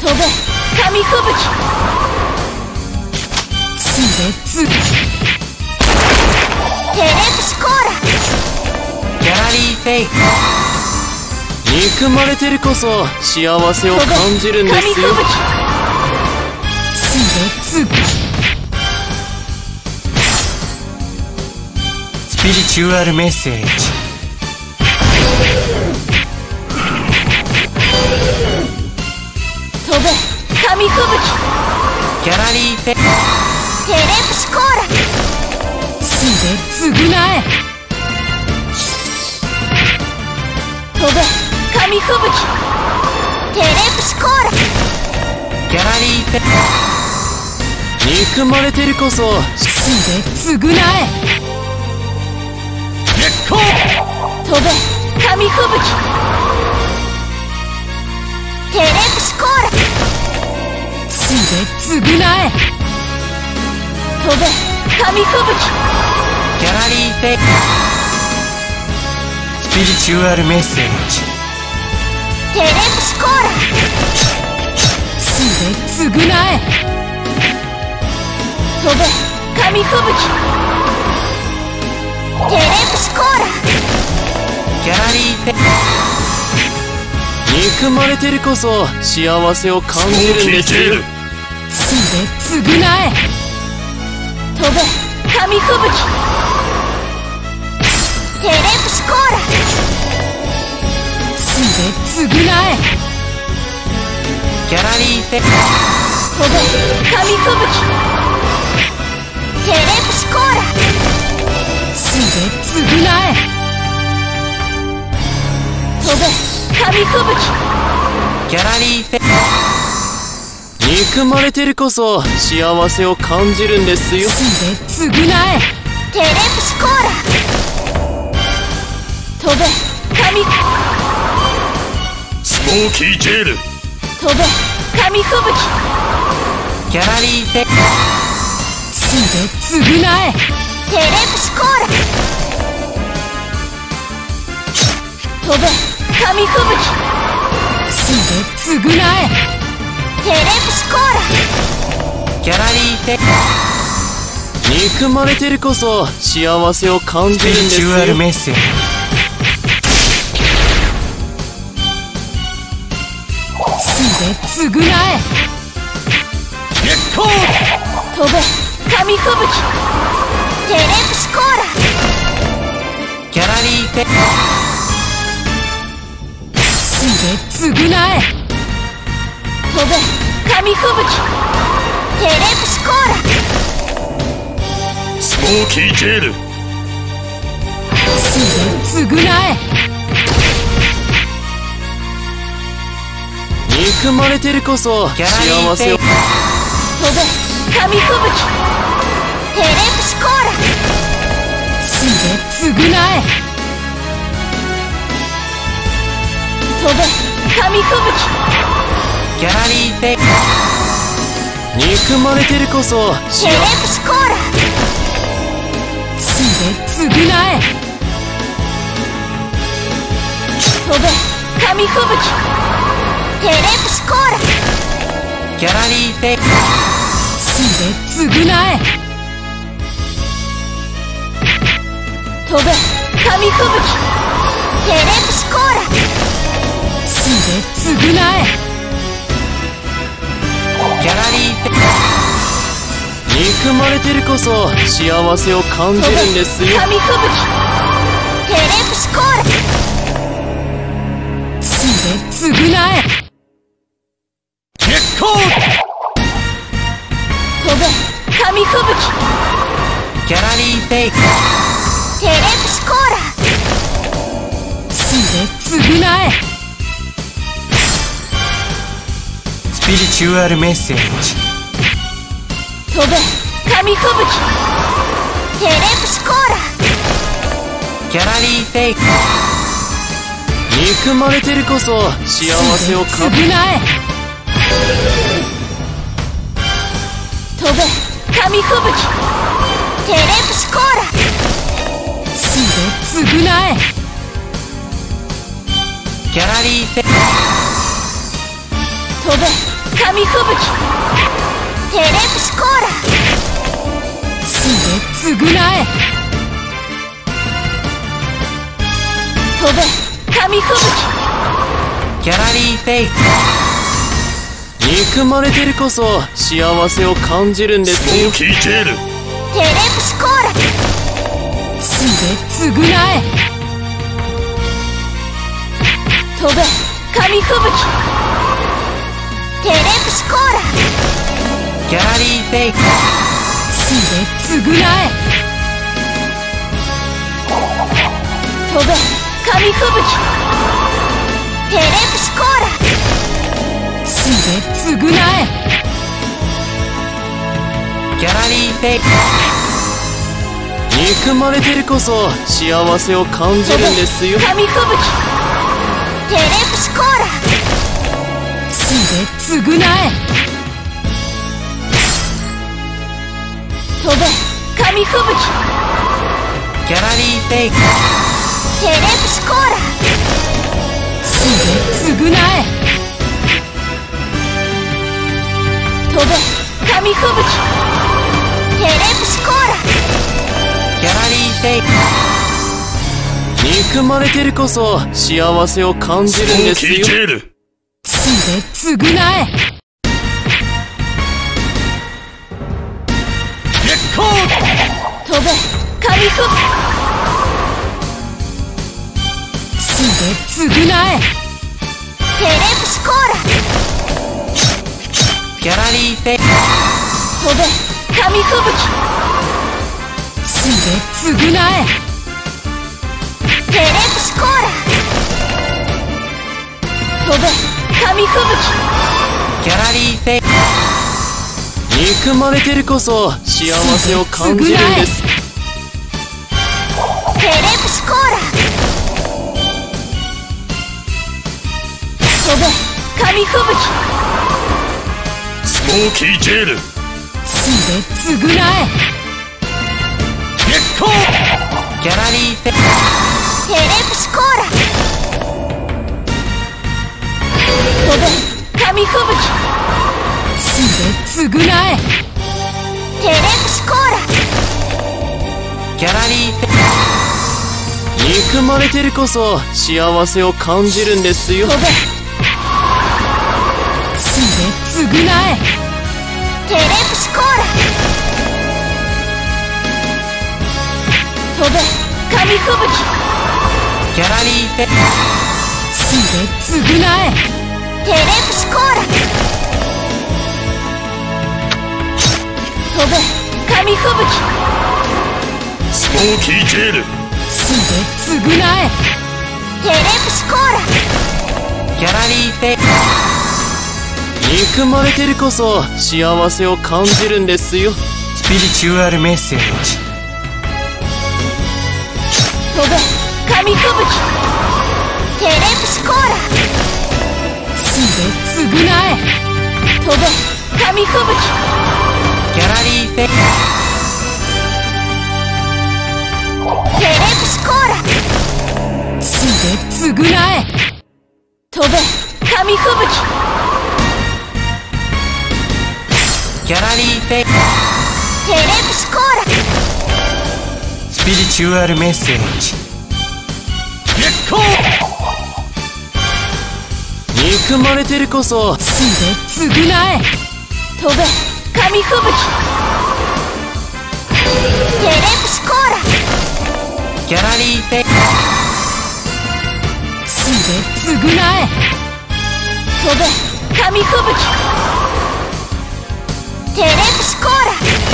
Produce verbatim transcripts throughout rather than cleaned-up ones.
飛べ紙吹雪。つれつテレプシコーラ。 ギャラリーフェイク。憎まれてるこそ幸せを感じるんですよ。 つれつスピリチュアルメッセージ。 飛べ紙吹雪。 ギャラリーフェイク。 テレプシコーラ。つれ償え。飛べ紙吹雪。テレプシコーラ。 ギャラリーフェイク。憎まれてるこそつれ償え。 月光。 飛べ紙吹雪。テレプシコーラ。つれ償え。飛べ紙吹雪。 ギャラリーフェイク。スピリチュアルメッセージ。 テレプシコーラ。つれ償え。飛べ紙吹雪。テレプシコーラ。 ギャラリーフェイク。憎まれてるこそ幸せを感じるんですよ。 つれ償え。飛べ紙吹雪。テレプシコーラ。つれ償え。 ギャラリーフェイク。 飛べ紙吹雪。テレプシコーラ。つれ償え。飛べ紙吹雪。 ギャラリーフェイク。憎まれてるこそ幸せを感じるんですよ。 つれ償え。テレプシコーラ。飛べ紙。 スモーキージェール。 飛べ紙吹雪。 ギャラリーフェイク。 つれ償え。テレプシコーラ。飛べ紙吹雪。つれ償え。テレプシコーラ。 ギャラリーフェイク。憎まれてるこそ幸せを感じるんですよ。スピリチュアルメッセージ。 つれ償え。 月光。 飛べ紙吹雪。テレプシコーラ。 ギャラリーフェイク。 つれ償え。飛べ紙吹雪。テレプシコーラ。 スモーキージェール。 つれ償え。 憎まれてるこそ幸せを。 飛べ紙吹雪。テレプシコーラ。つれ償え。飛べ紙吹雪。 ギャラリーフェイク。憎まれてるこそテレプシコーラ。つれ償え。飛べ紙吹雪。テレプシコーラ。 ギャラリーフェイク。 つれ償え。飛べ紙吹雪。テレプシコーラ。つれ償え。 ギャラリーフェイク。憎まれてるこそ幸せを感じるんですよ。 紙吹雪。テレプシコーラ。つれ償え。 月光。 飛べ紙吹雪。 ギャラリーフェイク。 テレプシコーラ。つれ償え。 スピリチュアルメッセージ。 飛べ紙吹雪。テレプシコーラ。 ギャラリーフェイク。憎まれてるこそ幸せを感じる。 償え。飛べ紙吹雪。テレプシコーラ。つれ償え。 ギャラリーフェイク。 飛べ紙吹雪テレプシコーラ死で償え飛べ紙吹雪ギャラリーフェイク憎まれてるこそ幸せを感じるんですよ。 スモーキージェールテレプシコーラ死で償え飛べ紙吹雪テレプシコーラギャラリーフェイク死で償え飛べ紙吹雪テレプシコーラ死で償えギャラリーフェイク憎まれてるこそ幸せを感じるんですよ。 紙吹雪テレプシコーラ死で償え飛べ紙吹雪ギャラリーフェイクテレプシコーラ死で償え飛べ紙吹雪テレプシコーラギャラリーフェイク憎まれてるこそ幸せを感じるんですよ。 スモーキージェール死で償え月光飛べ紙吹雪死で償えテレプシコーラギャラリーフェイク飛べ紙吹雪死で償えテレプシコーラ飛べ紙吹雪ギャラリーフェイク憎まれてるこそ幸せを感じるんです。 テレプシコーラ飛べ紙吹雪スモーキージェール死で償え月光ギャラリーフェイクテレプシコーラ飛べ紙吹雪死で償えテレプシコーラギャラリーフェイク憎まれてるこそ幸せを感じるんですよ。 飛べ死で償えテレプシコーラ飛べ紙吹雪ギャラリーフェイク死で償えテレプシコーラ飛べ紙吹雪スモーキージェール死で償えテレプシコーラギャラリーフェイク憎まれてるこそ幸せを感じるんですよ。スピリチュアルメッセージ飛べ紙吹雪テレプシコーラ死で償え飛べ紙吹雪ギャラリーフェイクテレプシコーラ死で償え飛べ紙吹雪ギャラリーフェイクテレプシコーラスピリチュアルメッセージ月光憎まれてるこそ死で償え飛べ紙吹雪テレプシコーラギャラリーフェイク死で償え飛べ紙吹雪テレプシコーラ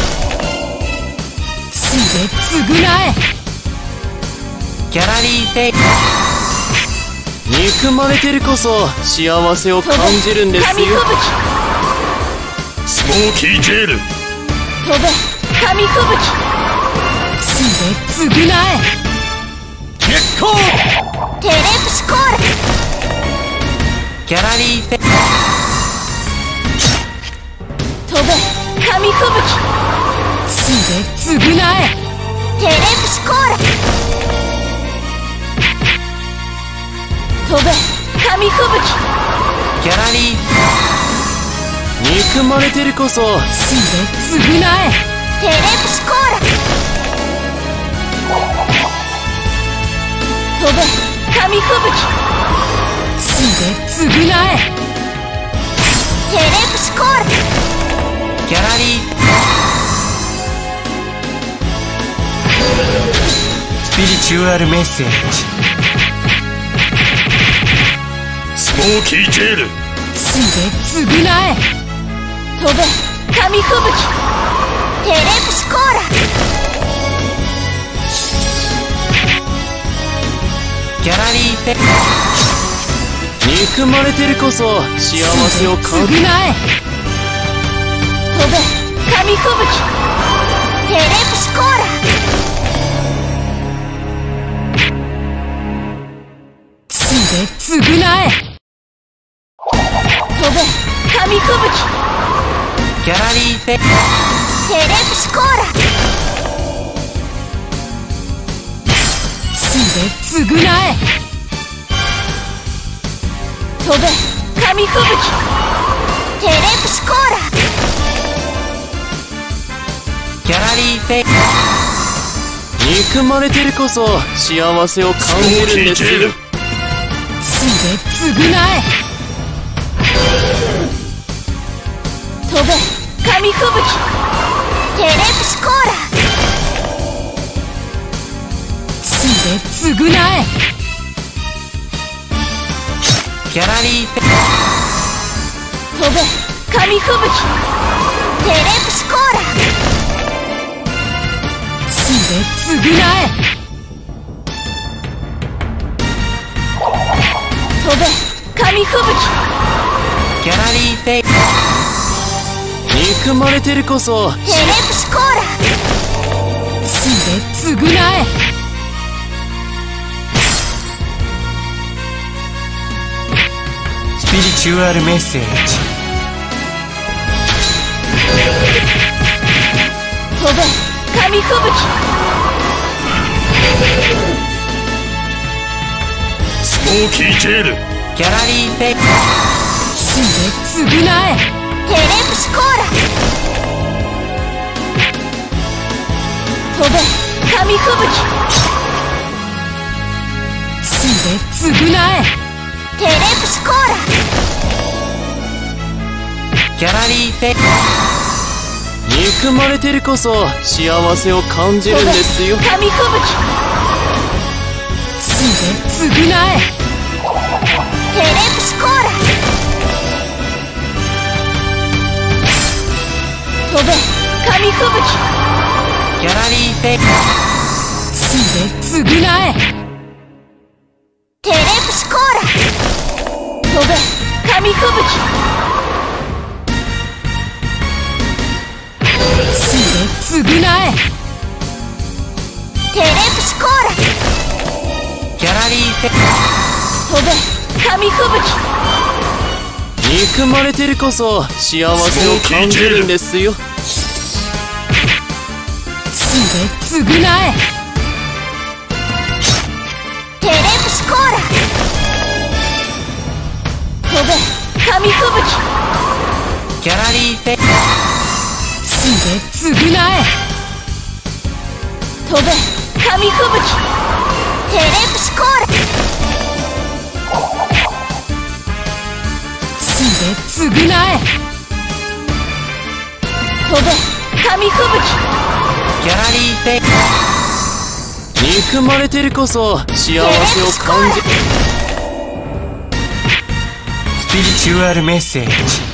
死で償えギャラリーフェイク憎まれてるこそ幸せを感じるんです紙吹よ。 雪スモーキージェール飛べ紙吹雪死で償え月光テレプシコーラギャラリーフェイク飛べ紙吹雪死で償えテレプシコーラ飛べ紙吹雪ギャラリー憎まれてるこそ死んで償え。テレプシコーラ。飛べ紙吹雪。死んで償え。テレプシコーラ。 ギャラリースピリチュアルメッセージ。 スモーキージェール。 死んで償え。飛べ紙吹雪。テレプシコーラ。 ギャラリーペ憎まれてるこそ幸せを感じる。 償え。飛べ紙吹雪。テレプシコーラ。死んで償え。飛べ紙吹雪。 ギャラリーペテレプシコーラ。死んで償え。飛べ紙吹雪。テレプシコーラ。 ギャラリーペ憎まれてるこそ幸せを感じるんですよ。 死んで償え。飛べ紙吹雪。テレプシコーラ。死んで償え。 ギャラリーペ飛べ紙吹雪。テレプシコーラ。死んで償え。飛べ紙吹雪。 ギャラリーペ憎まれてるこそテレプシコーラ。死んで償え。 スピリチュアルメッセージ。 飛べ紙吹雪。 スモーキージェール。 ギャラリーペ死んで償え。テレプシコーラ。飛べ紙吹雪。死んで償え。テレプシコーラ。 ギャラリーペ憎まれてるこそ幸せを感じるんですよ。 紙吹雪。死んで償え。テレプシコーラ。飛べ紙吹雪。 ギャラリーペ死んで償え。テレプシコーラ。飛べ紙吹雪。死んで償え。テレプシコーラ。 ギャラリーペ飛べ紙吹雪。 憎まれてるこそ幸せを感じるんですよ。 死んで償え。テレプシコーラ。飛べ紙吹雪。 ギャラリーペ死んで償え。飛べ紙吹雪。テレプシコーラ。死んで償え。飛べ紙吹雪。 ギャラリーペ憎まれてるこそ幸せを感じる。スピリチュアルメッセージ。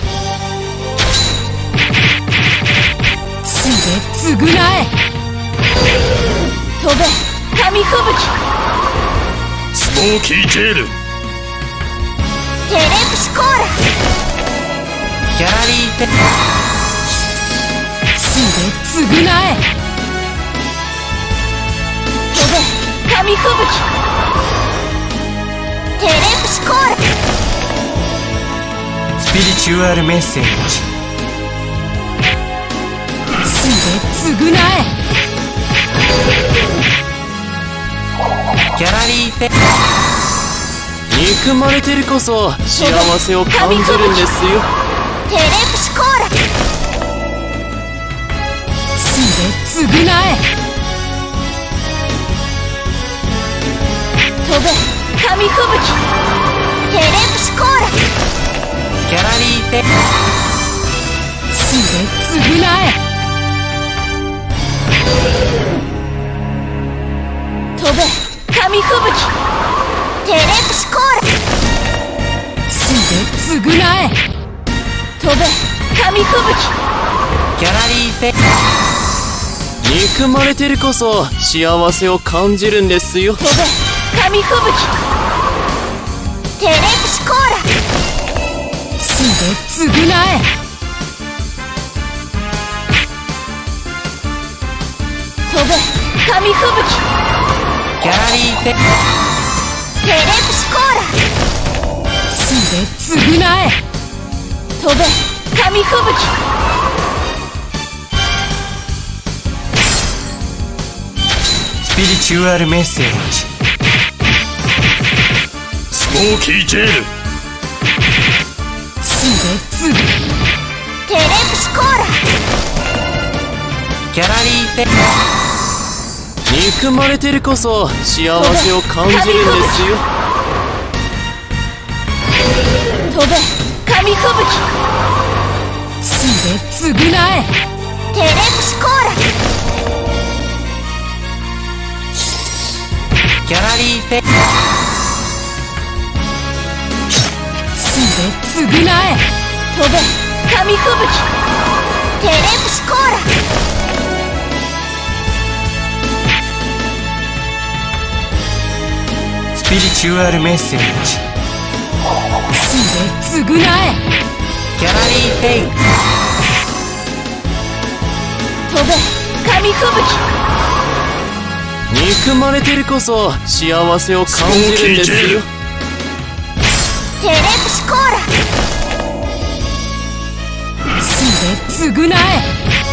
死んで償え。飛べ紙吹雪。 スモーキージェール。 テレプシコーラ。 ギャラリーペ死んで償え。飛べ紙吹雪。テレプシコーラ。 スピリチュアルメッセージ。 死んで償え。 ギャラリーペ憎まれてるこそ幸せを感じるんですよ。 テレプシコーラ。 死んで償え。飛べ紙吹雪。テレプシコーラ。 ギャラリーフェ死んで償え。飛べ紙吹雪。テレプシコーラ。死んで償え。飛べ紙吹雪。 ギャラリーフェ憎まれてるこそ幸せを感じるんですよ。 飛べ紙吹雪。テレプシコーラ。死んで償え。飛べ紙吹雪。 ギャラリーフェテレプシコーラ。死んで償え。飛べ紙吹雪。 スピリチュアルメッセージ。 スモーキージェール。 死んで償え。テレプシコーラ。 ギャラリーフェ憎まれてるこそ幸せを感じるんですよ。 飛べ紙吹雪。死んで償え。テレプシコーラ。 ギャラリーフェ死んで償え。飛べ紙吹雪。テレプシコーラ。 スピリチュアルメッセージ。 死んで償え。 ギャラリーフェイク飛べ紙吹雪。 憎まれてるこそ幸せを感じるんですよ。 テレプシコーラ。死んで償え。